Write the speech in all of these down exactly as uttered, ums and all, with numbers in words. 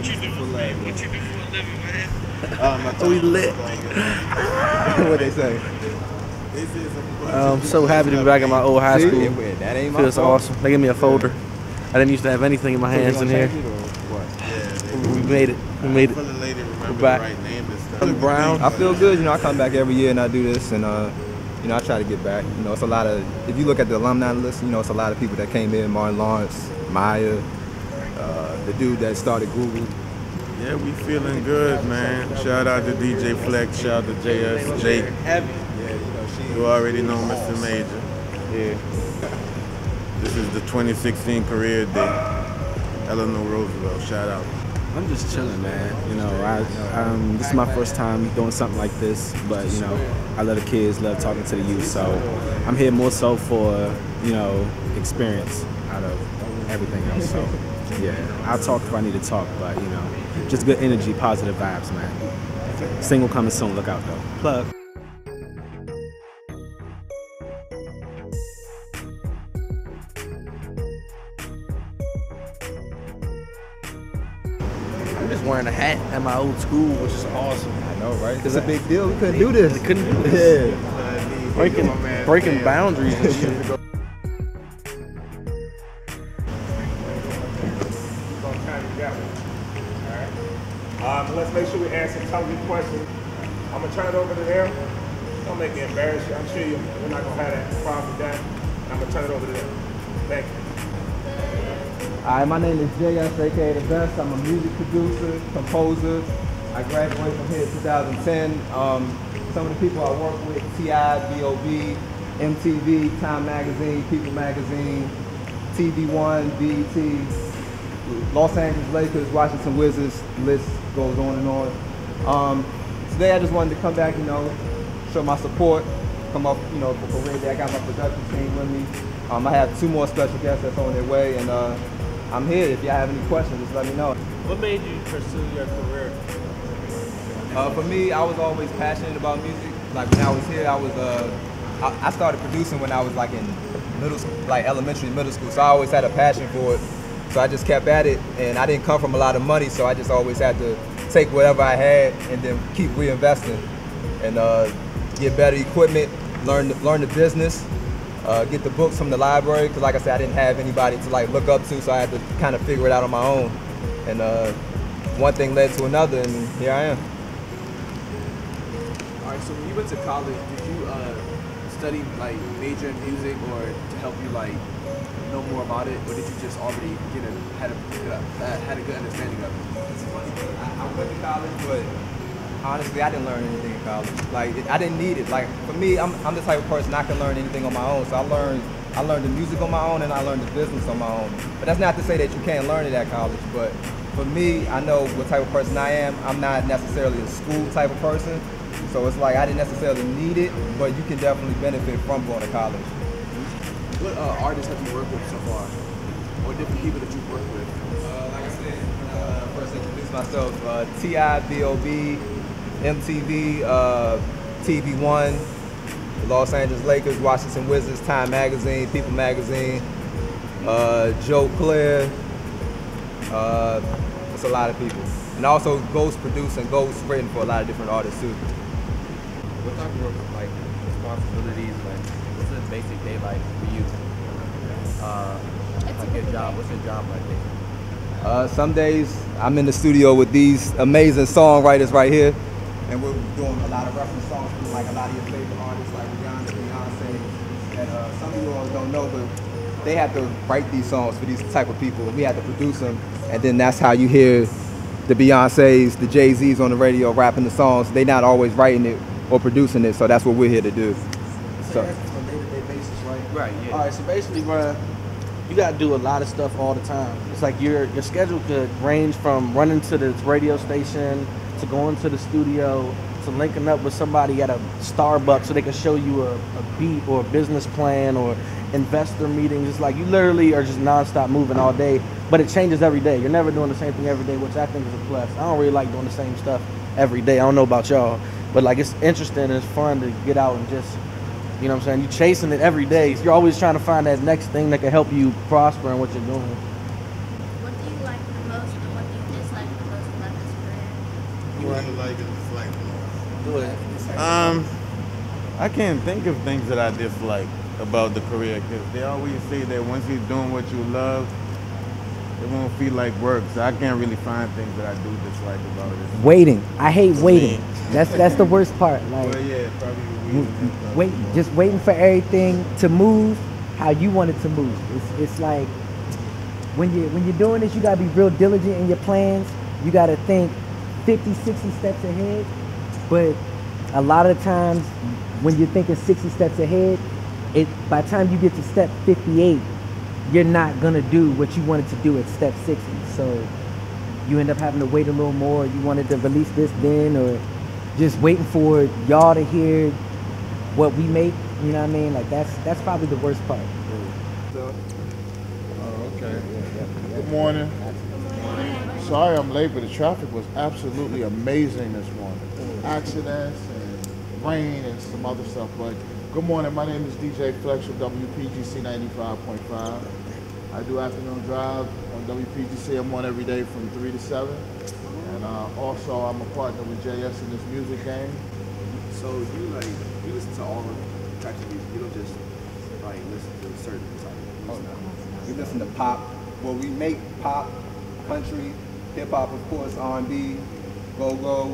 What you do for a living? What you do for a living, man? Um, we lit. What they say? I'm so happy to be back in my old high See, school. it- that ain't my Feels fault. awesome. They gave me a folder. I didn't used to have anything in my So you hands in gonna here. change it or what? Yeah, We made it. We made it. for the lady, remember the back. right name and stuff. I'm Brown. I feel good. You know, I come back every year and I do this, and uh, you know, I try to get back. You know, it's a lot of. If you look at the alumni list, you know, it's a lot of people that came in. Martin Lawrence, Maya, uh, the dude that started Google. Yeah, we feeling good, man. Shout out to D J Flex, shout out to J S, Jake. Heavy. Yeah, you know, she. You already know Mister Major. Yeah. This is the twenty sixteen career day. Eleanor Roosevelt, shout out. I'm just chilling, man. You know, I um, this is my first time doing something like this, but you know, I love the kids, love talking to the youth, so I'm here more so for you know experience out of everything else. So yeah, I'll talk if I need to talk, but you know, just good energy, positive vibes, man. Single coming soon. Look out though. Plug. I'm just wearing a hat at my old school, which is awesome. I know, right? It's a big deal. We couldn't do this. We couldn't do this. Yeah. Breaking, breaking boundaries and shit. Um, let's make sure we answer totally questions. I'm gonna turn it over to them. Don't make me embarrass you. I'm sure you, we're not gonna have that problem with that. I'm gonna turn it over to them. Thank you. Hi, my name is Js, aka The Best. I'm a music producer, composer. I graduated from here in two thousand ten. Um, some of the people I work with, T I, B O B, M T V, Time Magazine, People Magazine, T V One, B E T, Los Angeles Lakers, Washington Wizards, list goes on and on. Um, today I just wanted to come back, you know, show my support, come up, you know, for career day. I got my production team with me. Um, I have two more special guests that's on their way, and uh, I'm here. If y'all have any questions, just let me know. What made you pursue your career? Uh, for me, I was always passionate about music. Like when I was here, I was uh, I, I started producing when I was like in middle school, like elementary, middle school. So I always had a passion for it. So I just kept at it, and I didn't come from a lot of money, so I just always had to take whatever I had and then keep reinvesting and uh, get better equipment, learn the, learn the business, uh, get the books from the library. Because like I said, I didn't have anybody to like look up to, so I had to kind of figure it out on my own. And uh, one thing led to another, and here I am. All right, so when you went to college, did you uh, study like major in music or to help you like know more about it, or did you just already get a had a uh, had a good understanding of it? It's funny, but I, I went to college, but honestly, I didn't learn anything in college. Like it, I didn't need it. Like for me, I'm I'm the type of person I can learn anything on my own. So I learned I learned the music on my own, and I learned the business on my own. But that's not to say that you can't learn it at college. But for me, I know what type of person I am. I'm not necessarily a school type of person. So it's like I didn't necessarily need it, but you can definitely benefit from going to college. What uh, artists have you worked with so far, or different people that you've worked with? Uh, like I said, uh, first introduce myself, uh, T I, B O B, M T V, uh, T V One, the Los Angeles Lakers, Washington Wizards, Time Magazine, People Magazine, uh, Joe Claire. Uh, it's a lot of people. And also ghost producing, ghost written for a lot of different artists too. What type of like responsibilities, like what's a basic day like for you? Uh, like your job, what's your job like? Uh, some days I'm in the studio with these amazing songwriters right here, and we're doing a lot of reference songs from like a lot of your favorite artists like Rihanna, Beyonce, and uh, some of you all don't know, but they have to write these songs for these type of people, and we have to produce them, and then that's how you hear the Beyoncés, the Jay-Z's on the radio rapping the songs. They're not always writing it or producing it, so that's what we're here to do. So that's on a day-to-day basis, right? Right, yeah. All right, so basically, bro, you gotta do a lot of stuff all the time. It's like your your schedule could range from running to this radio station to going to the studio to linking up with somebody at a Starbucks so they can show you a, a beat or a business plan or investor meetings. It's like you literally are just nonstop moving all day, but it changes every day. You're never doing the same thing every day, which I think is a plus. I don't really like doing the same stuff every day. I don't know about y'all, but like it's interesting and it's fun to get out and just, you know what I'm saying? You're chasing it every day. You're always trying to find that next thing that can help you prosper in what you're doing. What do you like the most and what do you dislike the most you like it, dislike Do it. Um, I can't think of things that I dislike about the career because they always say that once you're doing what you love, it won't feel like work. So I can't really find things that I do dislike about it. Waiting. I hate waiting. That's that's the worst part. Like, Well, yeah, probably w- waiting. waiting, just waiting for everything to move how you want it to move. It's it's like when you when you're doing this, you gotta be real diligent in your plans. You gotta think fifty, sixty steps ahead. But a lot of the times when you're thinking sixty steps ahead, it by the time you get to step fifty-eight, you're not gonna do what you wanted to do at step sixty. So you end up having to wait a little more. You wanted to release this then, or just waiting for y'all to hear what we make. You know what I mean? Like that's that's probably the worst part. Oh, okay. Good morning. Sorry I'm late, but the traffic was absolutely amazing this morning. Accidents and rain and some other stuff. But good morning. My name is DjFlexx from W P G C ninety-five point five. I do afternoon drive on W P G C. I'm on every day from three to seven. And uh, also, I'm a partner with J S in this music game. So you like you listen to all the types of music. You don't just like listen to a certain type of music. Oh, no. We listen to pop. Well, we make pop, country, hip hop, of course, R and B, go-go,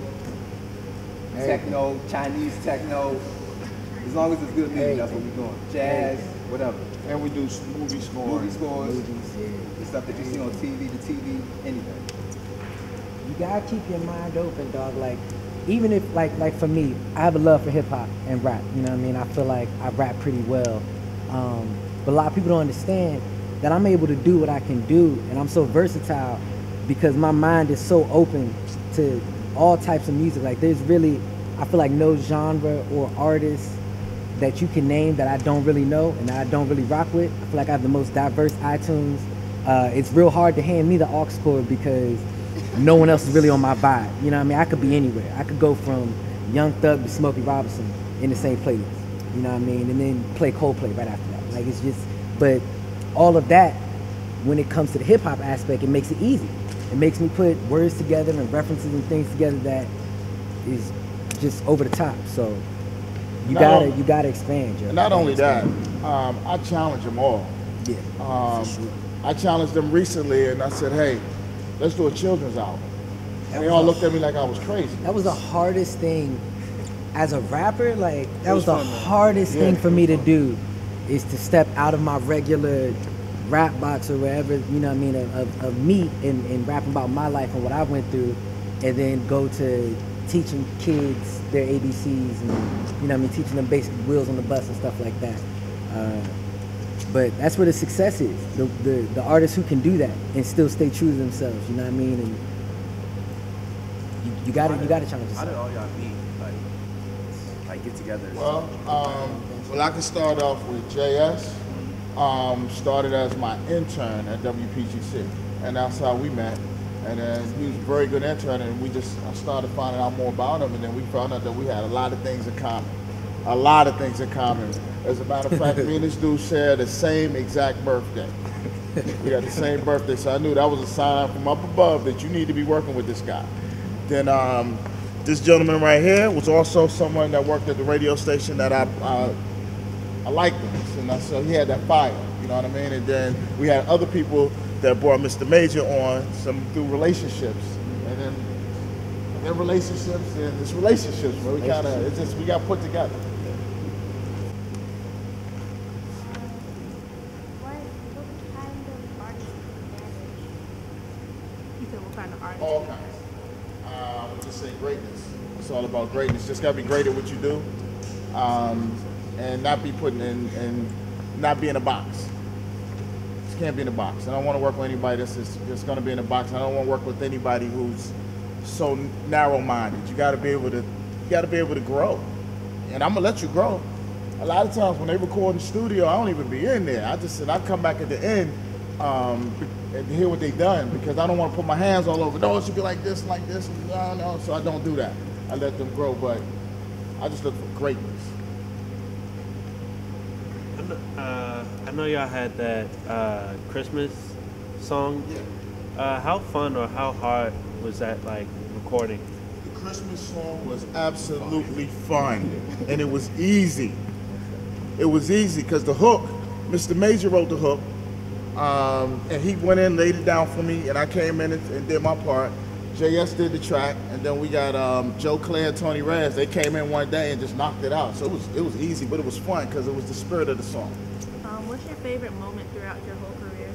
techno, Chinese techno. As long as it's good music, that's what we're doing. Jazz, whatever. And we do s- movie scores. Movie scores, Movies, yeah. the stuff that you see on T V, the T V, anything. You gotta keep your mind open, dog. Like, even if, like, like for me, I have a love for hip hop and rap. You know what I mean? I feel like I rap pretty well. Um, but a lot of people don't understand that I'm able to do what I can do, and I'm so versatile because my mind is so open to all types of music. Like, there's really, I feel like no genre or artist that you can name that I don't really know and that I don't really rock with. I feel like I have the most diverse iTunes. Uh, it's real hard to hand me the aux cord because no one else is really on my vibe. You know what I mean? I could be anywhere. I could go from Young Thug to Smokey Robinson in the same playlist. You know what I mean? And then play Coldplay right after that. Like, it's just, but all of that, when it comes to the hip hop aspect, it makes it easy. It makes me put words together and references and things together that is just over the top. So you Not gotta, only- you gotta expand, yo. Not only that, um, I challenge them all. Yeah. Um, I challenged them recently, and I said, "Hey, let's do a children's album." And they all looked at me like I was crazy. That was the hardest thing as a rapper. Like, that was, was the fun, man. hardest Yeah, thing it for was me to fun. do, is to step out of my regular rap box or wherever, you know what I mean, of, of, of me and, and rapping about my life and what I went through, and then go to teaching kids their A B Cs and, you know what I mean, teaching them basic wheels on the bus and stuff like that. Uh, but that's where the success is. The, the the artists who can do that and still stay true to themselves, you know what I mean? And you, you gotta you gotta challenge How did yourself. all y'all meet? Like, like get together? Well, um, well, I can start off with J S. Um, started as my intern at W P G C, and that's how we met. And then he was a very good intern, and we just I started finding out more about him, and then we found out that we had a lot of things in common. A lot of things in common. As a matter of fact, me and this dude share the same exact birthday. We got the same birthday, so I knew that was a sign from up above that you need to be working with this guy. Then um, this gentleman right here was also someone that worked at the radio station that I uh, I liked him, and I, so he had that fire, you know what I mean? And then we had other people that brought Mister Major on, some through relationships, and then then relationships and it's relationships where we kind of it's just we got put together. What, what kind of artists do you manage? You said what kind of artists? All kinds. Uh, I would just say greatness. It's all about greatness. Just gotta be great at what you do, um, and not be put in and not be in a box. Just can't be in a box. I don't want to work with anybody that's just, just gonna be in a box. I don't want to work with anybody who's so narrow-minded. You gotta be able to, you gotta be able to grow, and I'm gonna let you grow. A lot of times when they record in the studio, I don't even be in there. I just said I come back at the end um, and hear what they done because I don't want to put my hands all over. No, it should be like this, like this. No, no. So I don't do that. I let them grow, but I just look for greatness. I know, uh, I know y'all had that uh, Christmas song. Yeah. Uh, how fun or how hard was that, like, recording? The Christmas song was absolutely fun, and it was easy. It was easy because the hook, Mister Major wrote the hook, um, and he went in, laid it down for me, and I came in and, and did my part. J S did the track, and then we got um, Joe Clay and Tony Rez. They came in one day and just knocked it out. So it was it was easy, but it was fun because it was the spirit of the song. Um, what's your favorite moment throughout your whole career?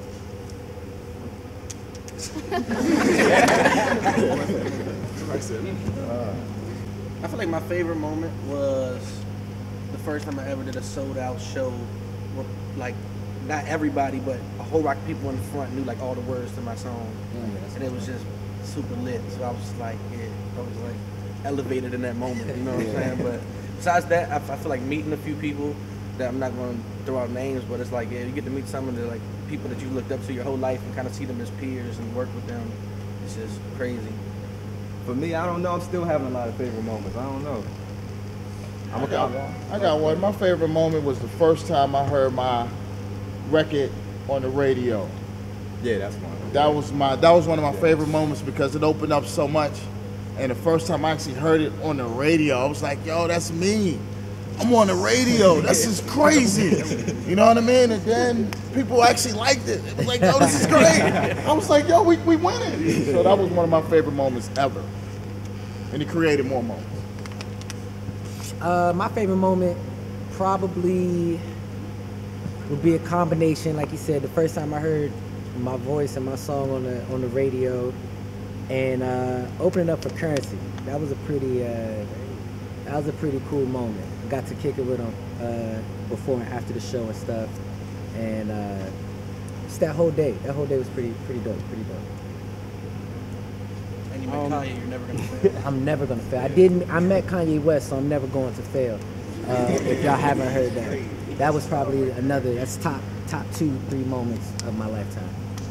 I feel like my favorite moment was the first time I ever did a sold out show where, like, not everybody, but a whole rock of people in the front knew like all the words to my song. Yeah, and it was just super lit. So I was just like, yeah, I was like elevated in that moment, you know what I'm saying? But besides that, I, I feel like meeting a few people that I'm not going to throw out names, but it's like, yeah, you get to meet some of the like people that you looked up to your whole life and kind of see them as peers and work with them. It's just crazy. For me, I don't know. I'm still having a lot of favorite moments. I don't know. I'm I got one. I got one. My favorite moment was the first time I heard my record on the radio. Yeah, that's one. That was my that was one of my favorite moments because it opened up so much. And the first time I actually heard it on the radio, I was like, yo, that's me. I'm on the radio. This is crazy. You know what I mean? And then people actually liked it. It was like, yo, this is great. I was like, yo, we we winning. So that was one of my favorite moments ever. And it created more moments. Uh, my favorite moment probably would be a combination, like you said, the first time I heard my voice and my song on the on the radio, and uh, opening up for Currency. That was a pretty uh, that was a pretty cool moment. Got to kick it with him uh, before and after the show and stuff, and uh, just that whole day. That whole day was pretty pretty dope, pretty dope. And you met um, Kanye, you're never gonna fail. I'm never gonna fail. I didn't. I met Kanye West, so I'm never going to fail. Uh, if y'all haven't heard that, that was probably another. That's top top two, three moments of my lifetime.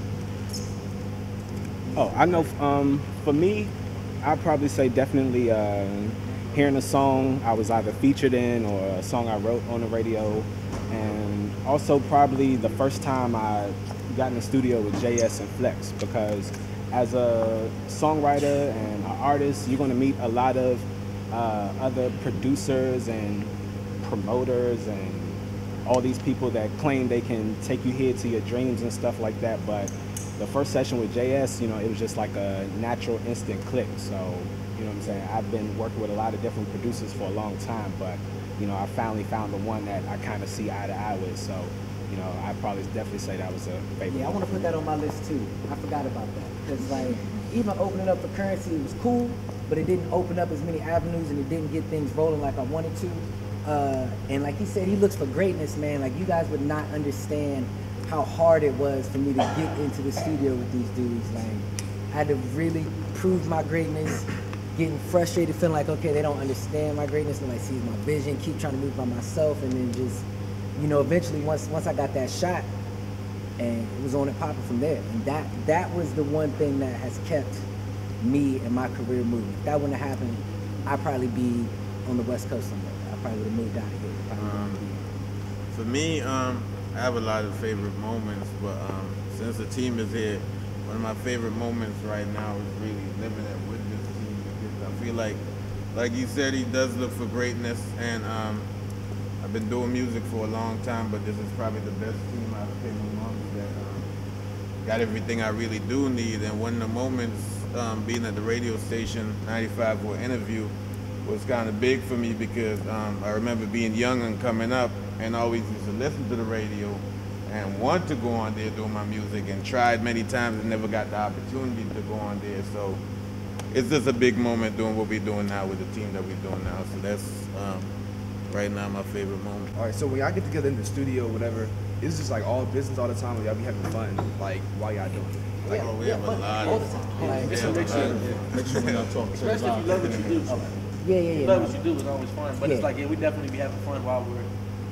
Oh, I know. Um, for me, I'd probably say definitely uh, hearing a song I was either featured in or a song I wrote on the radio, and also probably the first time I got in the studio with J S and Flex, because as a songwriter and an artist, you're going to meet a lot of uh, other producers and promoters and all these people that claim they can take you here to your dreams and stuff like that. But the first session with J S, you know, it was just like a natural instant click. So, you know what I'm saying? I've been working with a lot of different producers for a long time, but, you know, I finally found the one that I kind of see eye to eye with. So, you know, I'd probably definitely say that was a favorite. Yeah, I want to put that on my list too. I forgot about that. Because, like, even opening up for Currency was cool, but it didn't open up as many avenues and it didn't get things rolling like I wanted to. Uh, and like he said, he looks for greatness, man. Like, you guys would not understand how hard it was for me to get into the studio with these dudes. Like, I had to really prove my greatness, getting frustrated, feeling like, okay, they don't understand my greatness, and like, see my vision, keep trying to move by myself, and then just, you know, eventually once once I got that shot, and it was on and popping from there. And that that was the one thing that has kept me and my career moving. If that wouldn't have happened, I'd probably be on the West Coast somewhere. I probably would have moved out of here. Um, for me, um, I have a lot of favorite moments, but um, since the team is here, one of my favorite moments right now is really living it with this team, because I feel like, like you said, he does look for greatness, and um, I've been doing music for a long time, but this is probably the best team I've been among that um, got everything I really do need. And one of the moments, um, being at the radio station, ninety-five for an interview, was kind of big for me, because um, I remember being young and coming up and always used to listen to the radio and want to go on there doing my music, and tried many times and never got the opportunity to go on there. So it's just a big moment doing what we're doing now with the team that we're doing now. So that's um, right now my favorite moment. All right, so when y'all get together in the studio or whatever, it's just like all business all the time, or y'all be having fun, like, while y'all doing it? Like, oh, we have a lot all of the time. like, Make sure, make sure, make sure when y'all talk. Especially if you love what you do. Yeah, yeah, If yeah. you love no. what you do, it's always fun. But Yeah. it's like, yeah, we definitely be having fun while we're.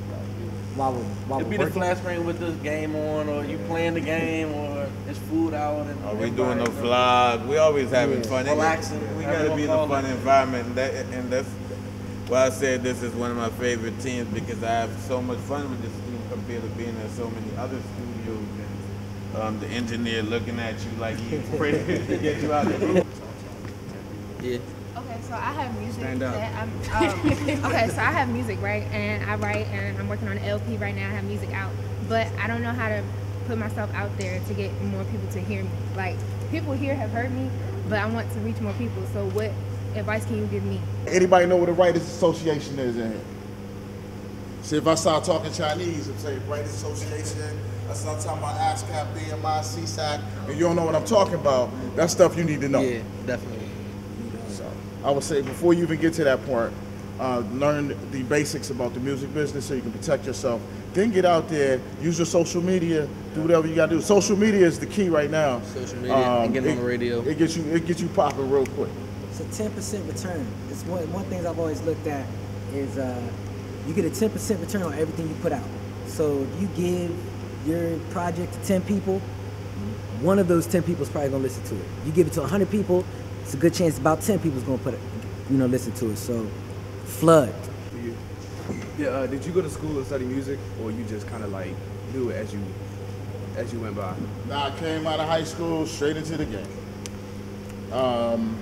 While we're, while It'd we're be the working. flat screen with this game on, or you playing the game, or it's food out, and Are we doing no everybody- vlog? We always having Yeah. fun. Relaxing. We Everyone gotta be in a call fun it. environment, and, that, and that's why I said this is one of my favorite teams, because I have so much fun with this team compared to being at so many other studios, and um, the engineer looking at you like he's ready to get you out of the room. Yeah. Okay, So I have music. Stand up. That I'm, um, okay, so I have music, right? And I write, and I'm working on an L P right now. I have music out, but I don't know how to put myself out there to get more people to hear me. Like, people here have heard me, but I want to reach more people. So what advice can you give me? Anybody know what a Writers Association is in here? See, if I start talking Chinese, I'm saying Writers Association, I start talking about ASCAP, B M I, C S A C, and you don't know what I'm talking about, that's stuff you need to know. Yeah, definitely. So I would say before you even get to that part, uh, learn the basics about the music business so you can protect yourself. Then get out there, use your social media, do whatever you gotta do. Social media is the key right now. Social media, um, and getting on the radio. It gets you, it gets you popping real quick. It's a ten percent return. It's one, one thing I've always looked at is uh, you get a ten percent return on everything you put out. So if you give your project to ten people, one of those ten people is probably gonna listen to it. You give it to one hundred people, it's a good chance about ten people is gonna put it, you know, listen to it. So flood. Yeah, uh, did you go to school and study music, or you just kind of like knew it as you as you went by? Nah, I came out of high school straight into the game. Um,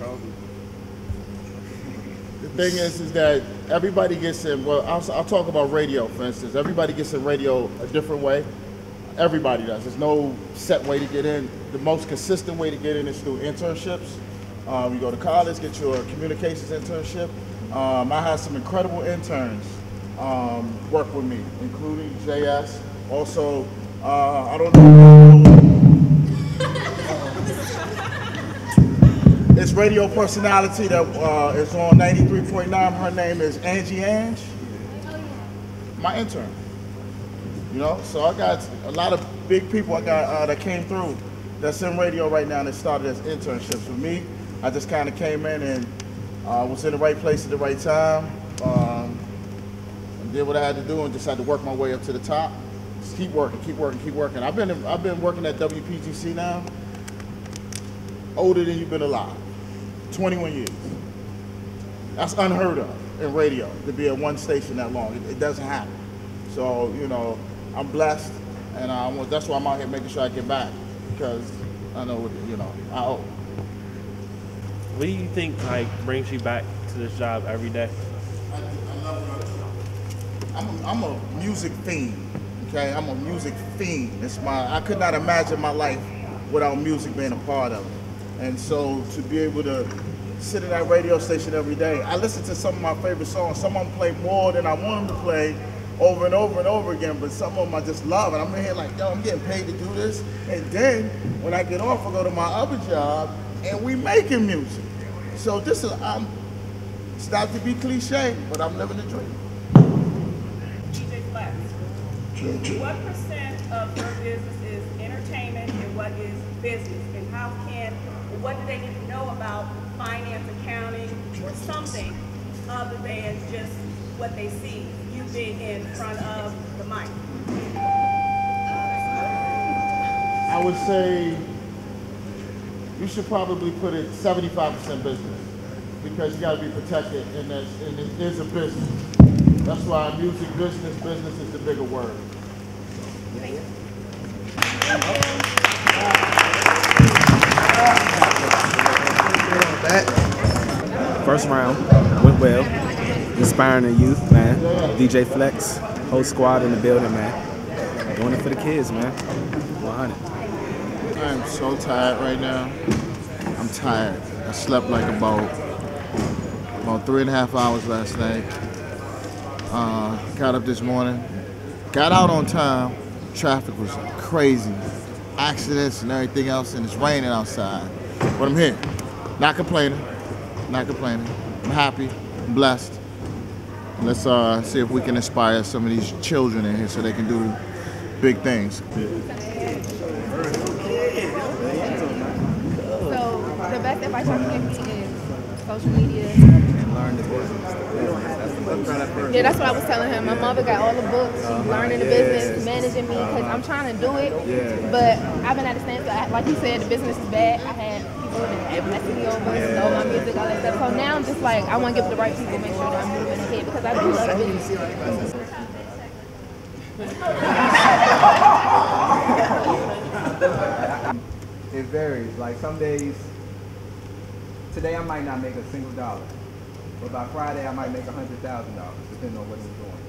the thing is, is that everybody gets in. Well, I'll, I'll talk about radio, for instance. Everybody gets in radio a different way. Everybody does. There's no set way to get in. The most consistent way to get in is through internships. Um, you go to college, get your communications internship. Um, I had some incredible interns um, work with me, including J S. Also, uh, I don't know. It's radio personality that uh, is on ninety-three point nine. Her name is Angie Ange. My intern. You know, so I got a lot of big people I got uh, that came through that's in radio right now that started as internships with me. I just kind of came in and uh, was in the right place at the right time. Um, and did what I had to do and just had to work my way up to the top. Just keep working, keep working, keep working. I've been I've been working at W P G C now, older than you've been alive, twenty-one years. That's unheard of in radio to be at one station that long. It, it doesn't happen. So you know, I'm blessed, and I want, that's why I'm out here making sure I get back because I know what you know I owe. What do you think like brings you back to this job every day? I, I love what I do. I'm a, I'm a music fiend, okay? I'm a music fiend. It's my, I could not imagine my life without music being a part of it. And so to be able to sit at that radio station every day, I listen to some of my favorite songs. Some of them play more than I want them to play over and over and over again, but some of them I just love. And I'm in here like, yo, I'm getting paid to do this. And then when I get off, I go to my other job and we making music. So this is, I'm, it's not to be cliche, but I'm living the dream. DjFlexx, what percent of your business is entertainment and what is business? And how can, what do they need to know about finance, accounting, or something other than just what they see you being in front of the mic? I would say you should probably put it seventy-five percent business because you got to be protected, and, that's, and it is a business. That's why music business, business is the bigger word. Thank you. First round went well. Inspiring the youth, man. DjFlexx, whole squad in the building, man. Doing it for the kids, man. one hundred. I am so tired right now. I'm tired. I slept like about about three and a half hours last night. Uh, got up this morning, got out on time. Traffic was crazy, accidents and everything else, and it's raining outside. But I'm here, not complaining, not complaining. I'm happy, I'm blessed. Let's uh, see if we can inspire some of these children in here so they can do big things. So the best advice I can give me is social media. And learn the business. Yeah, that's what I was telling him. My mother got all the books. She's learning the business, managing me, because I'm trying to do it. But I've been at a standstill. Like you said, the business is bad. I had people messing me over, stole my music, all that stuff. So now I'm just like, I want to give it to the right people, make sure that I'm moving ahead, because I do love business. It varies. Like some days, today I might not make a single dollar. But by Friday, I might make a hundred thousand dollars, depending on what he's doing.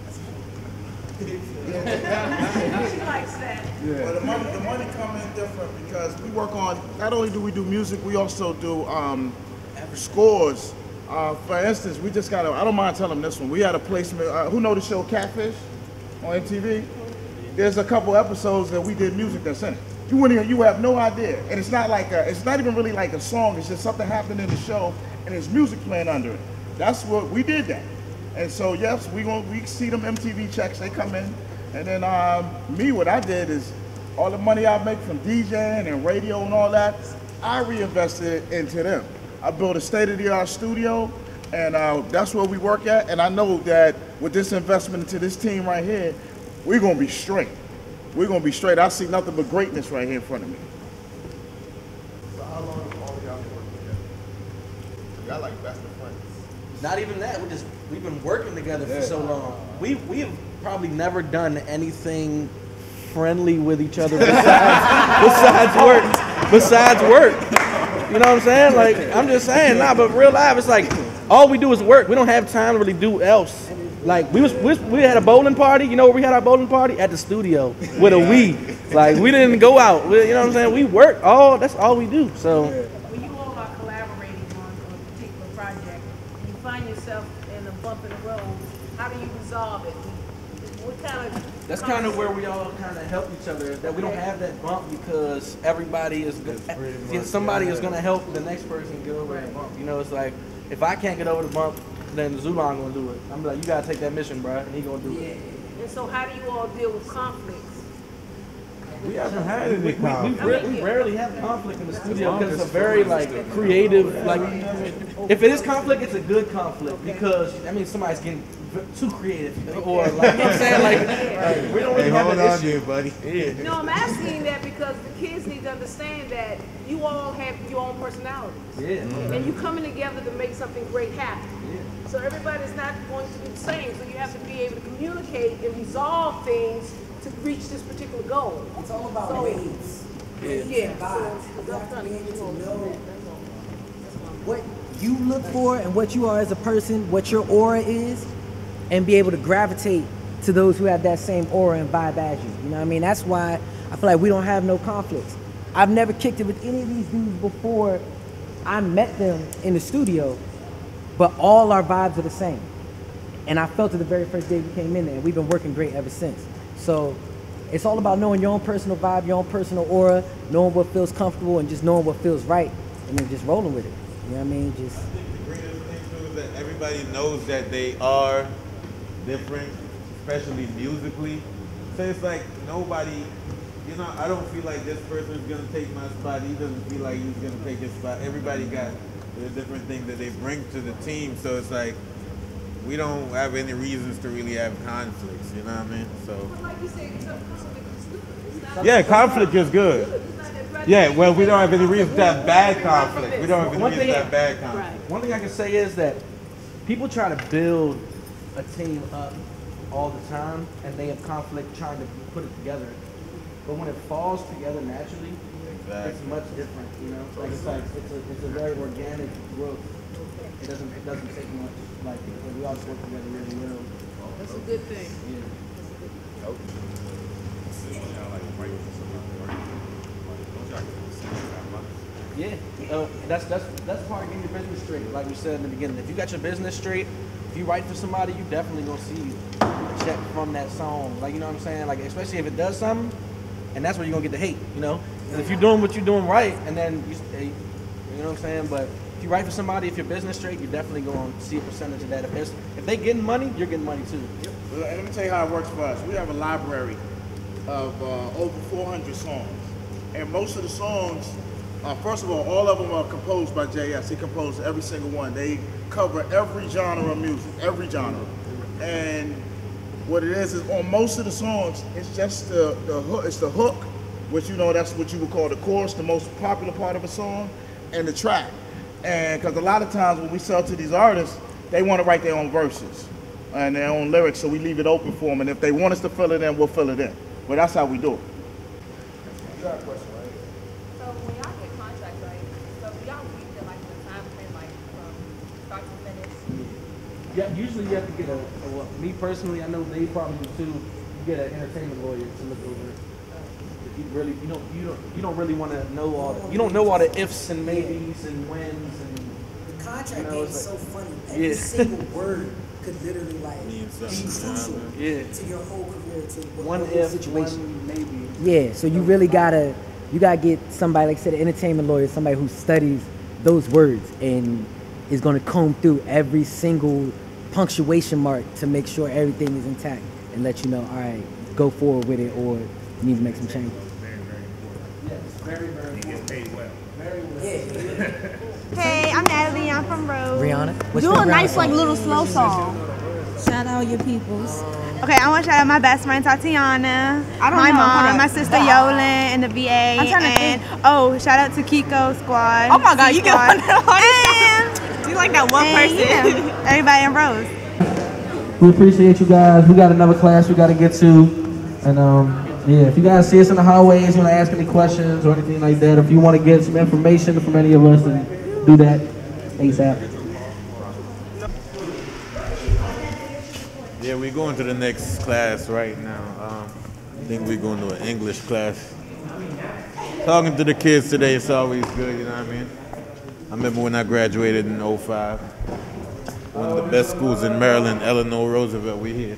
She likes that. Yeah. Well, the money, the money come in different because we work on, not only do we do music, we also do um, scores. Uh, for instance, we just got a, I don't mind telling this one, we had a placement, uh, who know the show Catfish on M T V? There's a couple episodes that we did music that's in it. You wouldn't even, you have no idea. And it's not like a, it's not even really like a song, it's just something happened in the show and there's music playing under it. That's what, we did that. And so yes, we gonna, we see them M T V checks, they come in. And then um, me, what I did is, all the money I make from DJing and radio and all that, I reinvested it into them. I built a state-of-the-art studio, and uh, that's where we work at. And I know that with this investment into this team right here, we're gonna be straight. We're gonna be straight. I see nothing but greatness right here in front of me. So how long have all of y'all been working together? Y'all like best of friends. Not even that. We just we've been working together Yeah. for so long. We we have probably never done anything friendly with each other besides besides work. Besides work. You know what I'm saying? Like I'm just saying, nah. But real life, it's like all we do is work. We don't have time to really do else. Like we was, we was we had a bowling party. You know where we had our bowling party? At the studio with a Wii. Like we didn't go out. We, you know what I'm saying? We work all. That's all we do. So. When you all are collaborating on a particular project, and you find yourself in a bump in the road, how do you resolve it? What kind of That's kind of where we all kind of help each other. That we don't have that bump because everybody is if somebody is going to help the next person get over that bump. You know, it's like if I can't get over the bump, then Zulan gonna do it. I'm like, you gotta take that mission, bro, and he gonna do it. And so how do you all deal with conflicts? We haven't had any conflict. We, we, we rarely have conflict in the studio because it's a very like creative. Like, if it is conflict, it's a good conflict because I mean somebody's getting too creative, or like, you know what I'm saying? Like, we don't really Hey, have hold an on issue. here, buddy. Yeah. No, I'm asking that because the kids need to understand that you all have your own personalities. Yeah. And you're coming together to make something great happen. Yeah. So everybody's not going to be the same. So you have to be able to communicate and resolve things to reach this particular goal. It's all about so, ways. Yeah. Yeah. So, You have to be able to know what you look for and what you are as a person, what your aura is, and be able to gravitate to those who have that same aura and vibe as you. You know what I mean? That's why I feel like we don't have no conflicts. I've never kicked it with any of these dudes before I met them in the studio, but all our vibes are the same. And I felt it the very first day we came in there, and we've been working great ever since. So it's all about knowing your own personal vibe, your own personal aura, knowing what feels comfortable, and just knowing what feels right, and then just rolling with it. You know what I mean? Just. I think the greatest thing too is that everybody knows that they are different, especially musically. So it's like nobody, you know, I don't feel like this person's gonna take my spot. He doesn't feel like he's gonna take his spot. Everybody got the different things that they bring to the team. So it's like we don't have any reasons to really have conflicts. You know what I mean? So. But like you said, it's not conflict is good. It's not Yeah, conflict is good. Yeah, well, we don't have any reason to have bad conflict. We don't have any One reason thing, to have bad conflict. one thing I can say is that people try to build a team up all the time, and they have conflict trying to put it together. But when it falls together naturally, exactly. it's much different. You know, like it's like it's a it's a very organic growth. It doesn't it doesn't take much. Like we all just work together really well. That's a good thing. Yeah. Yeah, uh, that's that's that's part of getting your business straight. Like we said in the beginning, if you got your business straight, if you write for somebody, you definitely gonna see a check from that song. Like you know what I'm saying? Like especially if it does something, and that's where you're gonna get the hate. You know, and if you're doing what you're doing right, and then you, you know what I'm saying. But if you write for somebody, if your business straight, you're definitely gonna see a percentage of that. If there's, if they getting money, you're getting money too. Well, let me tell you how it works for us. We have a library of uh, over four hundred songs, and most of the songs. Uh, first of all, all of them are composed by J S. He composed every single one. They cover every genre of music, every genre. And what it is is on most of the songs, it's just the, the hook. It's the hook, which you know that's what you would call the chorus, the most popular part of a song, and the track. And because a lot of times when we sell to these artists, they want to write their own verses and their own lyrics, so we leave it open for them. And if they want us to fill it in, we'll fill it in. But that's how we do it. You got a question, right? So when y'all get contracts, right? So do y'all read the like the time frame, like from start to finish? Yeah, usually you have to get a, a well, me personally, I know they probably do too. You get an entertainment lawyer to look over it. If you really, you don't, you don't, you don't really want to know all the, you don't know all the ifs and maybes and whens and. The contract you know, game it's is so like- funny. Every Yeah. single word could literally like be crucial Yeah. to your whole career, to your One whole if, situation. one maybe. Yeah, so you really gotta, you gotta get somebody, like I said, an entertainment lawyer, somebody who studies those words and is gonna comb through every single punctuation mark to make sure everything is intact and let you know, all right, go forward with it, or you need to make some changes. Very, very important. Yes, very, very. He gets paid well. Very well. Hey, I'm Natalie. I'm from Rose. Rihanna? What's Do your a nice, Rihanna like, song? little slow song. Shout out your peoples. Okay, I want to shout out my best friend Tatiana, I don't my know, hold mom, up. my sister Yolan, and the V A. I'm trying to and oh, shout out to Kiko Squad. Oh my God, you get C-Squad. one And You like that one and, person. yeah, everybody in Rose. We appreciate you guys. We got another class we got to get to, and um, yeah, if you guys see us in the hallways, you want to ask any questions or anything like that, if you want to get some information from any of us, then do that ASAP. Yeah, we're going to the next class right now. Um, I think we're going to an English class. Talking to the kids today is always good, you know what I mean? I remember when I graduated in oh five. One of the best schools in Maryland, Eleanor Roosevelt, we here.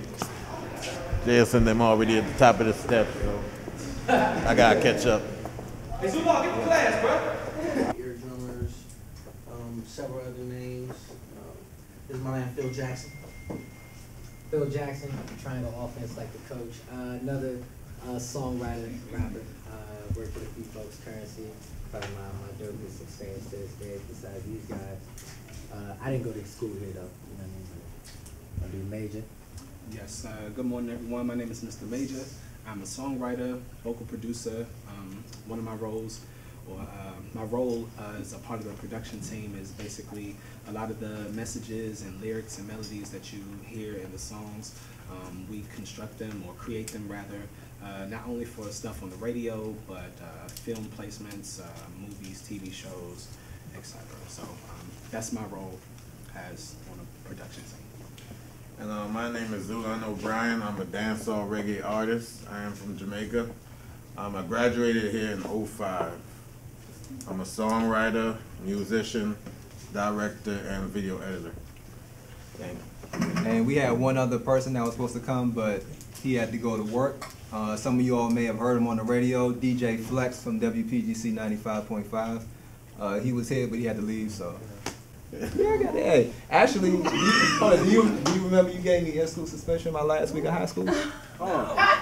J S and them already at the top of the steps, so I gotta catch up. Hey, Zulan, get the class, bro. Ear drummers, um, several other names. Um, this is my man Phil Jackson. Phil Jackson, Triangle Offense, like the coach. Uh, another uh, songwriter, rapper. Uh, worked with a few folks, Currency. Probably my, my dopest experience to this day besides these guys. Uh, I didn't go to school here though, you know what I mean? But I do major. Yes, uh, good morning everyone. My name is Mister Major. I'm a songwriter, vocal producer. Um, one of my roles, or uh, my role uh, as a part of the production team is basically a lot of the messages and lyrics and melodies that you hear in the songs. Um, we construct them or create them rather, uh, not only for stuff on the radio, but uh, film placements, uh, movies, T V shows, et cetera. So um, that's my role as on a production team. And uh, my name is Zulan O'Brien. I'm a dancehall reggae artist. I am from Jamaica. Um, I graduated here in oh five. I'm a songwriter, musician, director, and video editor. Thank you. And we had one other person that was supposed to come, but he had to go to work. Uh, some of you all may have heard him on the radio, D J Flex from W P G C ninety-five point five. Uh, he was here, but he had to leave, so. Yeah, I got it. Hey, actually, do you, hold on, do you, do you remember you gave me in-school suspension my last week of high school? Oh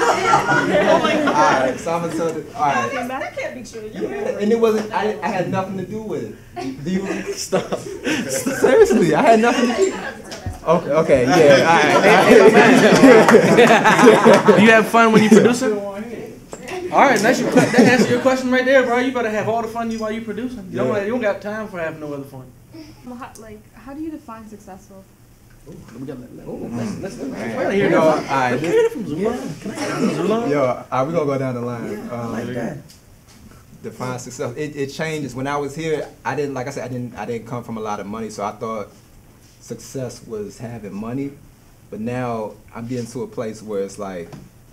my God. All right, so I'm gonna tell you. All right. That can't be true. Yeah, and it wasn't. I, I had nothing to do with it. Do you stop? Seriously, I had nothing to do. Okay, okay, yeah. All right. Do you have fun when you producing? All right, that's your, that answers your question right there, bro. You better have all the fun you while you producing. You don't, Yeah. you don't got time for having no other fun. Well, how, like, how do you define successful? We got let, let, Ooh, let's, let's, let's, man. let's hear You know, it. all right, Let's this- hear it from Zulan. Can I hear it from Zulan? Yo, all right, we're gonna go down the line. Yeah, I like that. Define success. It, it changes. When I was here, I didn't, like I said, I didn't, I didn't come from a lot of money, so I thought success was having money. But now I'm getting to a place where it's like,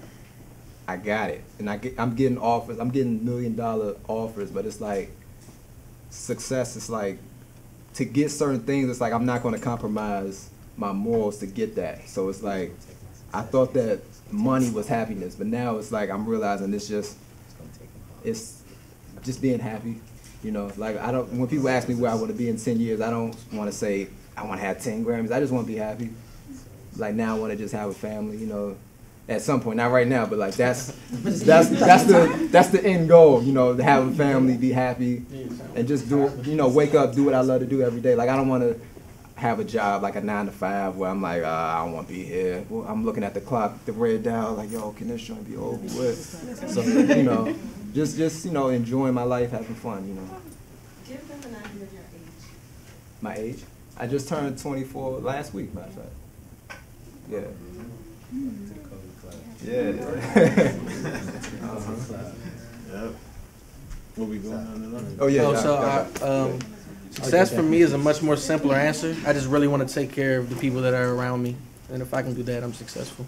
I got it, and I get, I'm getting offers. I'm getting million dollar offers, but it's like success is like to get certain things. It's like I'm not going to compromise my morals to get that. So it's like I thought that money was happiness, but now it's like I'm realizing it's just it's just being happy. You know, like I don't. When people ask me where I want to be in ten years, I don't want to say I want to have ten Grammys. I just want to be happy. Like now, I want to just have a family. You know. At some point, not right now, but like that's that's that's the that's the end goal, you know, to have a family, be happy, and just do, you know, wake up, do what I love to do every day. Like I don't want to have a job like a nine to five where I'm like, uh, I don't want to be here. Well, I'm looking at the clock, the red dial, like, yo, can this joint be over with? So you know, just just you know, enjoying my life, having fun, you know. Give them an idea of your age. My age? I just turned twenty-four last week, matter of fact. Yeah. Yeah. uh-huh. Yep. What we going on tonight? Oh yeah. Oh, yeah, so yeah. I, um, Success for me is a much more simpler answer. I just really want to take care of the people that are around me. And if I can do that, I'm successful.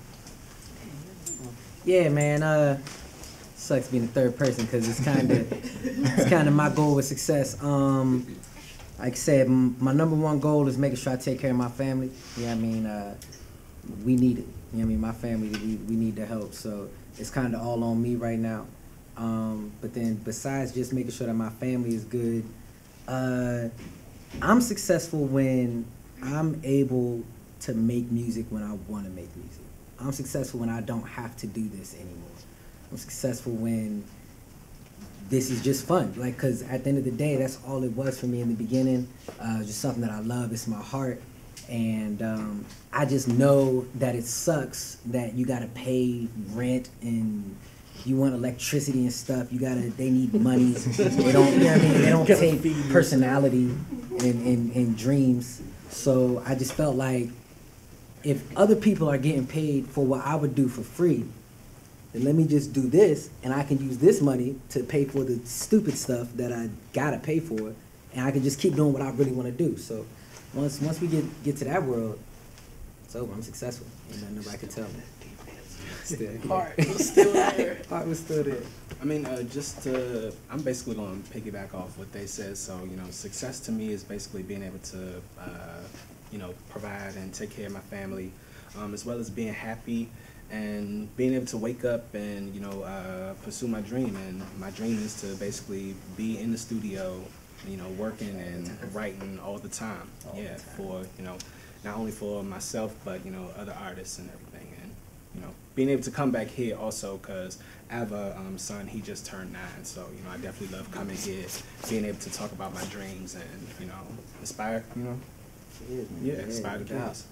Yeah, man. Uh, sucks being the third person because it's kind of it's kind of my goal with success. Um, like I said, m my number one goal is making sure I take care of my family. Yeah, I mean, uh, we need it. You know what I mean? My family, we, we need the help. So it's kind of all on me right now. Um, but then besides just making sure that my family is good, uh, I'm successful when I'm able to make music when I want to make music. I'm successful when I don't have to do this anymore. I'm successful when this is just fun. Like, cause at the end of the day, that's all it was for me in the beginning. Uh, just something that I love. It's my heart. And um, I just know that it sucks that you gotta pay rent and you want electricity and stuff. You gotta, they need money. They don't, you know what I mean? They don't take personality and, and, and dreams. So I just felt like if other people are getting paid for what I would do for free, then let me just do this, and I can use this money to pay for the stupid stuff that I gotta pay for, and I can just keep doing what I really want to do. So once once we get get to that world, it's over. I'm successful. Ain't nothing nobody can tell me. Still, Heart was still there. Heart was still there. I mean, uh, just to, I'm basically going to piggyback off what they said. So, you know, success to me is basically being able to, uh, you know, provide and take care of my family, um, as well as being happy and being able to wake up and, you know, uh, pursue my dream. And my dream is to basically be in the studio, you know, working and writing all the time. All yeah, the time. For, you know, not only for myself, but, you know, other artists and everything. And, you know, being able to come back here also, because I have a um, son, he just turned nine, so, you know, I definitely love coming here, being able to talk about my dreams and, you know, inspire, you know, yeah, yeah, inspire the kids.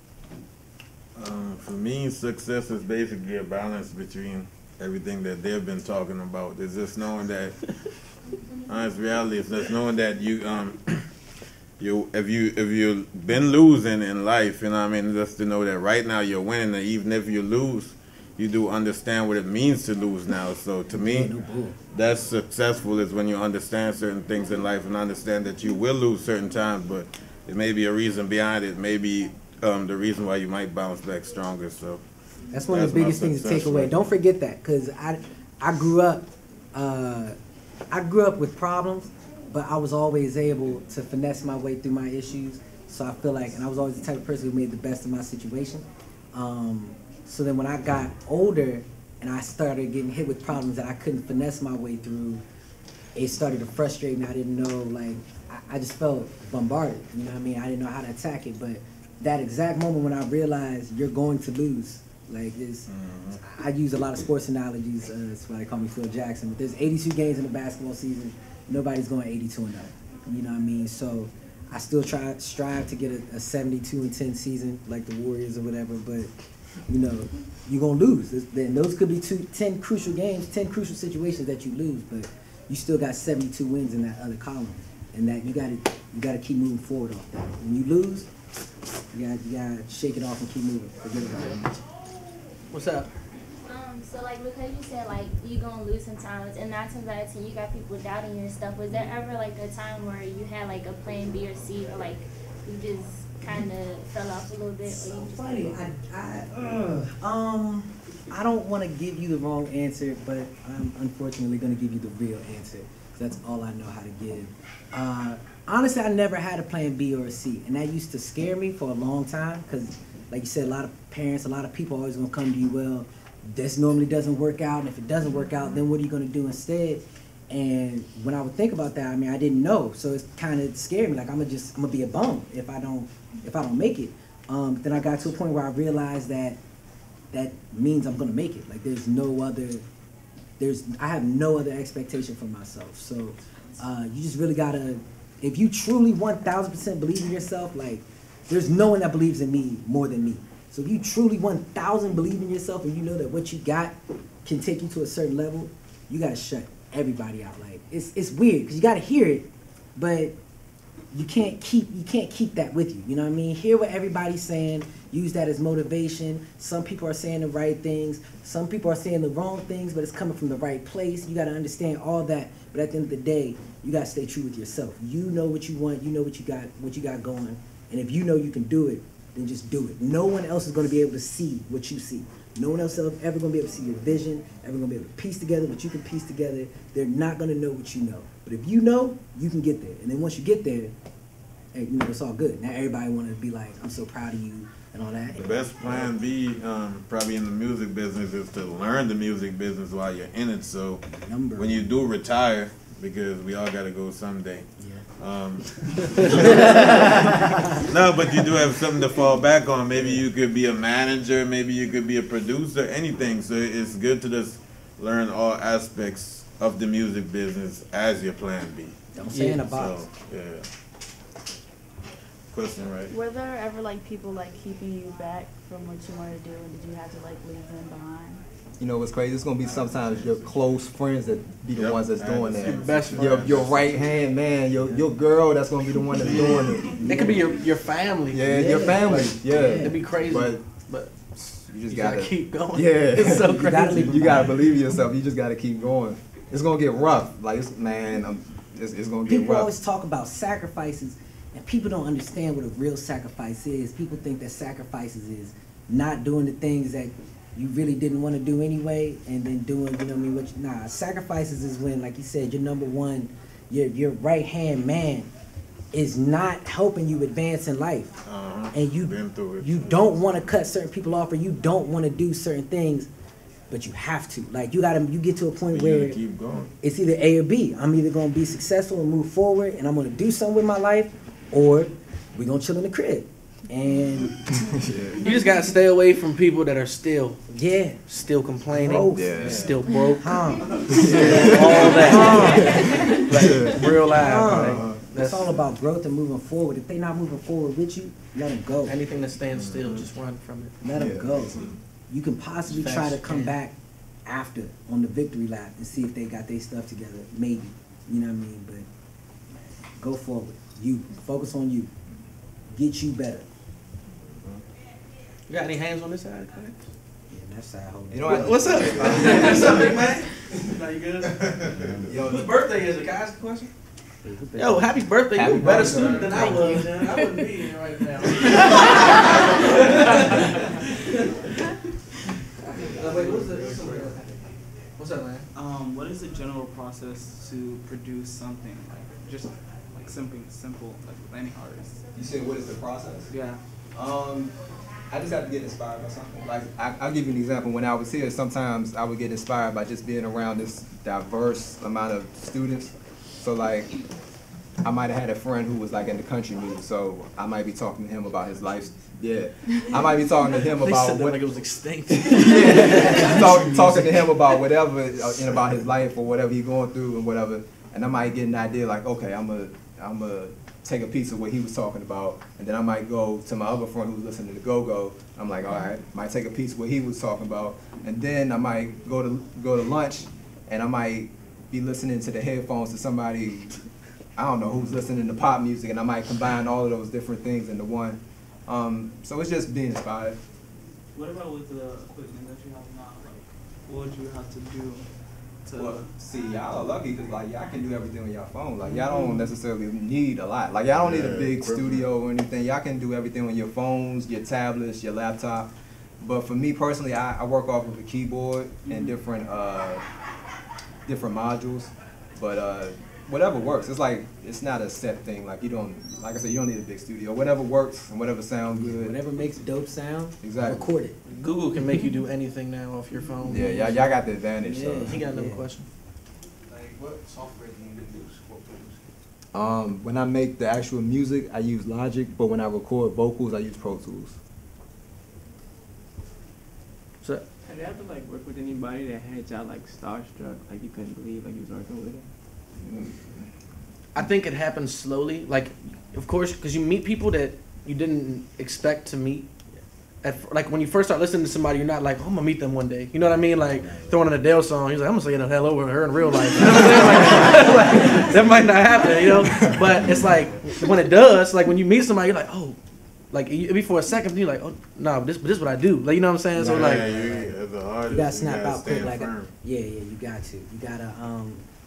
Um, for me, success is basically a balance between everything that they've been talking about. It's just knowing that, honest reality, it's just knowing that you, um, you, if you, if you've been losing in life, you know what I mean, just to know that right now you're winning, and even if you lose, you do understand what it means to lose now. So to me, that's successful is when you understand certain things in life and understand that you will lose certain times, but there may be a reason behind it, maybe um, the reason why you might bounce back stronger. So that's one of the biggest things to take away. Don't forget that, because I, I grew up, uh, I grew up with problems, but I was always able to finesse my way through my issues. So I feel like, and I was always the type of person who made the best of my situation. Um, so then when I got older and I started getting hit with problems that I couldn't finesse my way through, it started to frustrate me. I didn't know, like, I, I just felt bombarded. You know what I mean? I didn't know how to attack it. But that exact moment when I realized you're going to lose, like this, mm-hmm. I use a lot of sports analogies. Uh, that's why they call me Phil Jackson. But there's eighty-two games in the basketball season. Nobody's going eighty-two and oh. You know what I mean? So I still try strive to get a, a seventy-two and ten season like the Warriors or whatever. But you know, you're gonna lose. Then those could be two, ten crucial games, ten crucial situations that you lose. But you still got seventy-two wins in that other column, and that you gotta you gotta keep moving forward off that. When you lose, you gotta you gotta shake it off and keep moving. Forget about it. What's up? Um, so like because you said like you gonna lose sometimes, and nine times out of ten you got people doubting you and stuff. Was there ever like a time where you had like a plan B or C, or like you just kind of fell off a little bit? So or you just funny. I, I, uh, um, I don't want to give you the wrong answer, but I'm unfortunately going to give you the real answer. That's all I know how to give. Uh, honestly, I never had a plan B or a C, and that used to scare me for a long time because, like you said, a lot of parents, a lot of people are always going to come to you, well, this normally doesn't work out, and if it doesn't work out, then what are you going to do instead? And when I would think about that, I mean, I didn't know, so it kind of scared me. Like I'm gonna just, I'm gonna be a bum if I don't, if I don't make it. Um, then I got to a point where I realized that that means I'm gonna make it. Like there's no other, there's, I have no other expectation for myself. So uh, you just really gotta, if you truly one thousand percent believe in yourself, like there's no one that believes in me more than me. So if you truly one thousand believe in yourself and you know that what you got can take you to a certain level, you gotta shut everybody out. Like it's it's weird because you got to hear it, but you can't keep you can't keep that with you. You know what I mean? Hear what everybody's saying, use that as motivation. Some people are saying the right things, some people are saying the wrong things, but it's coming from the right place. You got to understand all that But at the end of the day, you gotta stay true with yourself. You know what you want. You know what you got. What you got going. And if you know you can do it, then just do it. No one else is gonna be able to see what you see. No one else is ever gonna be able to see your vision. Ever gonna be able to piece together what you can piece together. They're not gonna know what you know. But if you know, you can get there. And then once you get there, hey, you know, it's all good. Now everybody want to be like, I'm so proud of you and all that. The best plan B, um, probably in the music business, is to learn the music business while you're in it. So Number when you do retire, because we all got to go someday. Yeah. Um, no, but you do have something to fall back on. Maybe you could be a manager, maybe you could be a producer, anything. So it's good to just learn all aspects of the music business as your plan B. Don't stay in a box. So, yeah. Question, right? Were there ever like people like keeping you back from what you wanted to do, and did you have to like leave them behind? You know what's crazy? It's gonna be sometimes your close friends that be the Yep. ones that's doing that. Your best Your friend. your right hand man, your your girl that's gonna be the one that's doing it. It could be your your family. Yeah, your family. Yeah. It'd be crazy. But But you just you gotta, gotta, keep going. Yeah. It's so you gotta, crazy. you gotta believe in yourself. You just gotta keep going. It's gonna get rough. Like it's, man, I'm, it's, it's gonna get People rough. always talk about sacrifices, and people don't understand what a real sacrifice is. People think that sacrifices is not doing the things that you really didn't want to do anyway, and then doing, you know what I mean? What you, nah, sacrifices is when, like you said, your number one, your your right hand man is not helping you advance in life, Uh-huh. and you Been through it. you don't want to cut certain people off, or you don't want to do certain things, but you have to. Like you gotta, you get to a point But you where gotta keep going. it's either A or B. I'm either gonna be successful and move forward, and I'm gonna do something with my life, or we gonna chill in the crib. And You just gotta stay away from people that are still, yeah, still complaining, Broke. yeah. still broke, huh. all that, like real life. Huh. Like, It's all about growth and moving forward. If they not moving forward with you, let them go. Anything that stands still, just run from it. Let them Yeah. go. You can possibly Fast try to as come can. back after on the victory lap and see if they got their stuff together. Maybe, you know what I mean. But go forward. You focus on you. Get you better. You got any hands on this side, Clay? Yeah, that side hold. You know what? What's up? What's up, big man? Now you good? Yo, whose birthday is it? Can I ask a question? Yo, happy birthday. Happy You a better birthday. student than I Thank was, man. I wouldn't be here right now. Uh, wait, what's the, what's up, man? Um, what is the general process to produce something like just like simple, simple like with any artist? You said what is the process? Yeah. Um, I just have to get inspired by something. Like I, I'll give you an example. When I was here, sometimes I would get inspired by just being around this diverse amount of students. So like, I might have had a friend who was like in the country music, so I might be talking to him about his life. Yeah, I might be talking to him They about said that what. like it was extinct. Yeah, Talk, talking to him about whatever uh, and about his life or whatever he's going through and whatever. And I might get an idea like, okay, I'm a, I'm a. take a piece of what he was talking about, and then I might go to my other friend who's listening to Go-Go. I'm like, all right, might take a piece of what he was talking about, and then I might go to go to lunch, and I might be listening to the headphones to somebody, I don't know, who's listening to pop music, and I might combine all of those different things into one. Um, so it's just being inspired. What about with the equipment that you have now? Like, what would you have to do to? Well, see, y'all are lucky because like y'all can do everything on your phone. Like y'all don't necessarily need a lot. Like y'all don't need a big studio or anything. Y'all can do everything on your phones, your tablets, your laptop. But for me personally, I, I work off of a keyboard and different uh, different modules. But uh, whatever works. It's like it's not a set thing. Like you don't, like I said, you don't need a big studio. Whatever works and whatever sounds good. Whatever makes dope sound, exactly. record it. Google can make you do anything now off your phone. Yeah, y'all, y'all got the advantage. Yeah, so. he got another Yeah. question. Like, what software do you use for producing? Um, when I make the actual music, I use Logic, but when I record vocals, I use Pro Tools. So, have you ever like worked with anybody that had y'all like starstruck, like you couldn't believe like you was working with them? I think it happens slowly. Like, of course, because you meet people that you didn't expect to meet. At, like when you first start listening to somebody, you're not like, oh, I'm gonna meet them one day. You know what I mean? Like throwing in a Dale song, he's like, I'm gonna say the hell over her in real life. You know what I'm saying? Like, like, that might not happen, you know. But it's like when it does, like when you meet somebody, you're like, oh, like you, before a second, you're like, oh, no, nah, this, this is what I do. Like you know what I'm saying? So like, yeah, you, as an artist, You gotta snap you gotta out quick, stand like a, firm. yeah, yeah. You got to. You gotta um,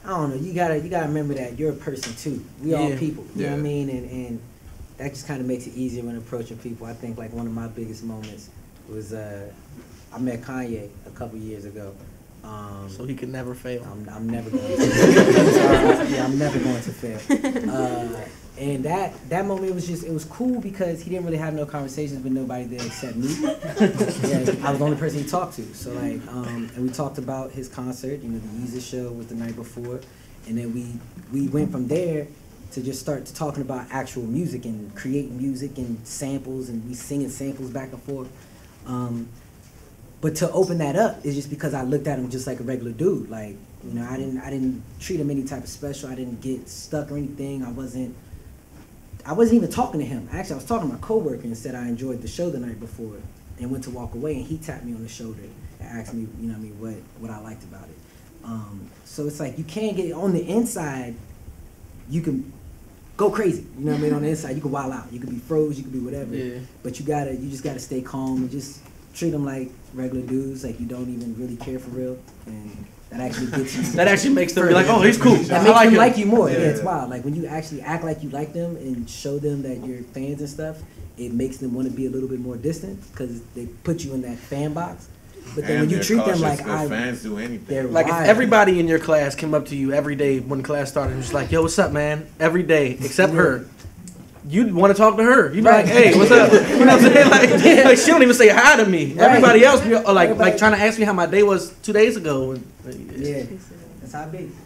I don't know. You gotta you gotta remember that you're a person too. We all Yeah. people. You know what I Yeah. mean? And and that just kind of makes it easier when approaching people. I think like one of my biggest moments was uh, I met Kanye a couple years ago. Um, So he could never fail. I'm, I'm never going to fail. Yeah, I'm never going to fail. Uh, and that that moment was just, it was cool because he didn't really have no conversations with nobody there except me. Yeah, I was the only person he talked to. So like, um, and we talked about his concert. You know, the Yeezus show was the night before, and then we we went from there to just start to talking about actual music and creating music and samples, and we singing samples back and forth. Um, But to open that up is just because I looked at him just like a regular dude. Like, you know, I didn't I didn't treat him any type of special. I didn't get stuck or anything. I wasn't I wasn't even talking to him. Actually, I was talking to my coworker and said I enjoyed the show the night before and went to walk away, and he tapped me on the shoulder and asked me, you know what I mean, what, what I liked about it. Um, so it's like you can't get on the inside, you can go crazy. You know what I mean? On the inside, you can wild out. You can be froze, you can be whatever. Yeah. But you gotta you just gotta stay calm and just treat them like regular dudes, like you don't even really care for real, and that actually gets you. That actually makes them be like, oh, he's cool. That I makes like them him. like you more. Yeah. Yeah, it's wild. Like when you actually act like you like them and show them that you're fans and stuff, it makes them want to be a little bit more distant because they put you in that fan box. But then And when you they're treat them cautious like that I, fans do anything. they're Like if wild. everybody in your class came up to you every day when class started and was like, yo, what's up, man? Every day, except her. You'd want to talk to her. You'd be Right. like, hey, what's up? You know what I'm saying? Like, like she don't even say hi to me. Right. Everybody else be uh, like Everybody- like trying to ask me how my day was two days ago. And, uh, Yeah, that's how it be.